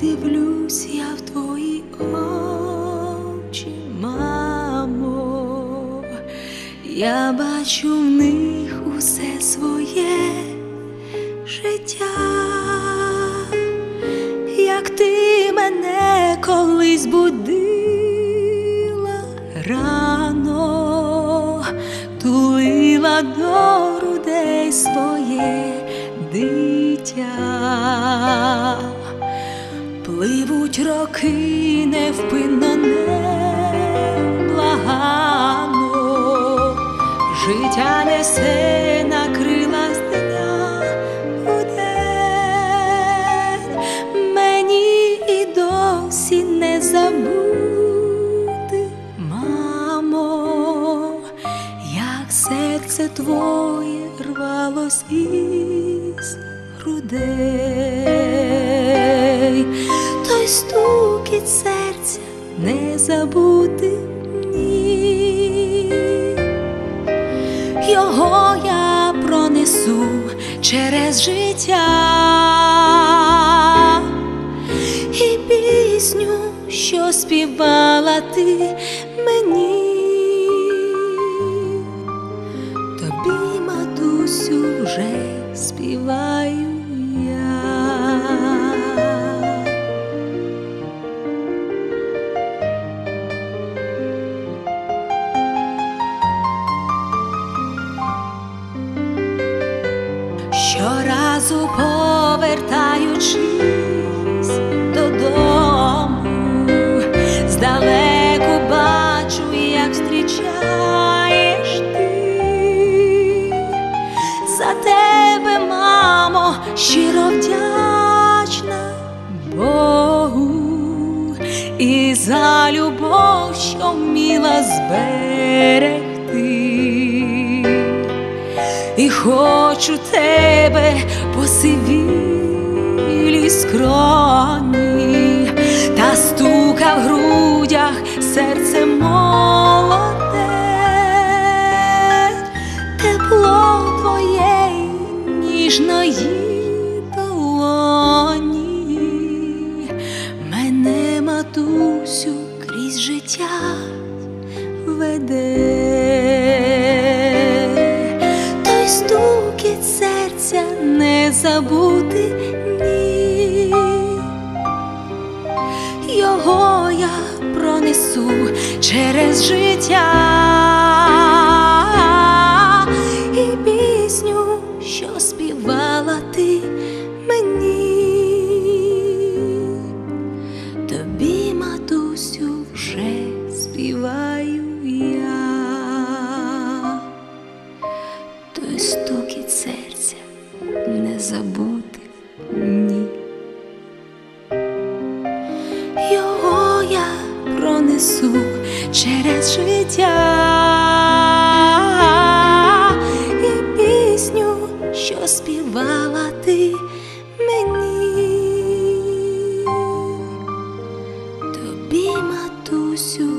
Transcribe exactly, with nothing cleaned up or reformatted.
дивлюсь я в твої очі, мамо, я бачу в них усе своє життя, як ти мене колись будила рано, тулила до грудей своє дитя. Пливуть роки невпинно, неблаганно, життя несе на крилах з дня у день. Мені і досі не забути, мамо, як серце твоє рвалось із грудей. Той стукіт серця не забути, ні. Його я пронесу через життя і пісню, що співала ти мені, тобі, матусю, вже співаю я. Щоразу повертаючись додому, здалеку бачу, як зустрічаєш ти. За тебе, мамо, щиро вдячна Богу і за любов, що вміла зберегти. І хочу тебе посивілі скроні, та стука в грудях серце молоде, тепло твоєї ніжної долоні мене, матусю, крізь життя веде. Стукіт серця не забути, ні. Його я пронесу через життя і пісню, що співала ти мені, тобі, матусю, вже співаю я. Той стукіт серця не забути, ні. Його я пронесу через життя і пісню, що співала ти мені, тобі, матусю,